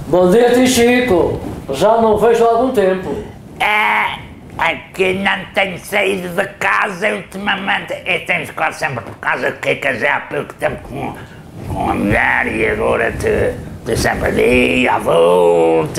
Bom dia, tio Chico. Já não vejo há algum tempo. Aqui não tenho saído de casa ultimamente. Eu tenho ficado sempre por casa, que casei há pouco tempo com a mulher e agora estou sempre ali à volta.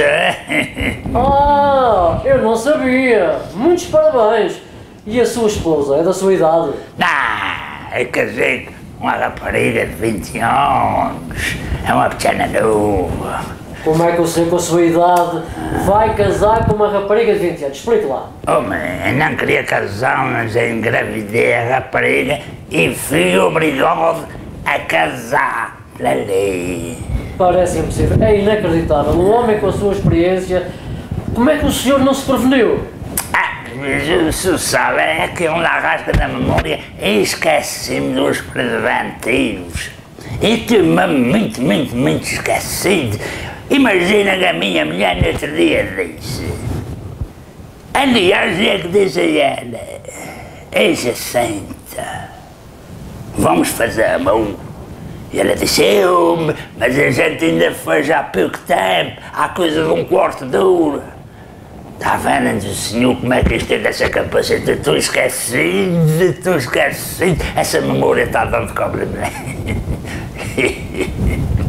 Ah, eu não sabia. Muitos parabéns. E a sua esposa é da sua idade? Não, eu casei com uma rapariga de 20 anos. É uma pequena nova. Como é que você, com a sua idade, vai casar com uma rapariga de 20 anos? Explique lá. Eu não queria casar, mas eu engravidei a rapariga e fui obrigado a casar pela lei. Parece impossível. É inacreditável. Um homem com a sua experiência. Como é que o senhor não se preveniu? Mas o senhor sabe, é que eu lá rasga na memória e esqueci-me dos preservativos. E estou-me muito esquecido. Imagina que a minha mulher no outro dia disse. Aliás, é que disse a ela: Ei, Jacinta, vamos fazer amor. E ela disse: mas a gente ainda fez há pouco tempo, há coisa de um quarto de hora. Está vendo, senhor, como é que isto tem dessa capacidade? Estou esquecido, essa memória está dando cobra de mim.